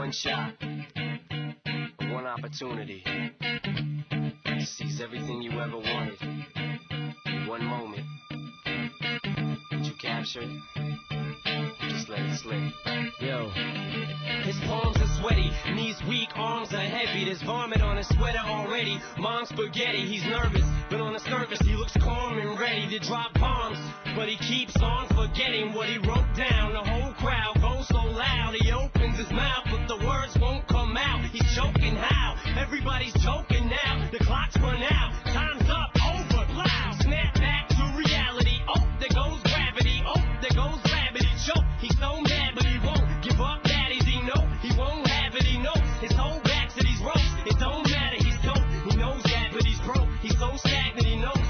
one shot, one opportunity to seize everything you ever wanted. One moment. Did you capture it? Just let it slip. Yo. His palms are sweaty, knees weak, arms are heavy. There's vomit on his sweater already. Mom's spaghetti, he's nervous, but on the surface he looks calm and ready to drop bombs. But he keeps on forgetting what he wrote down. The whole crowd goes so loud, he opens his mouth, but the words won't come out. He's choking how? Everybody's joking now. The clock's run out, time's up, over, loud. Snap back to reality. Oh, there goes gravity. Oh, there goes gravity. Choke. He's so mad, but he won't give up. That is he know he won't have it. He knows his whole back to these ropes. It don't matter. He's dope. He knows that, but he's broke. He's so stagnant. He knows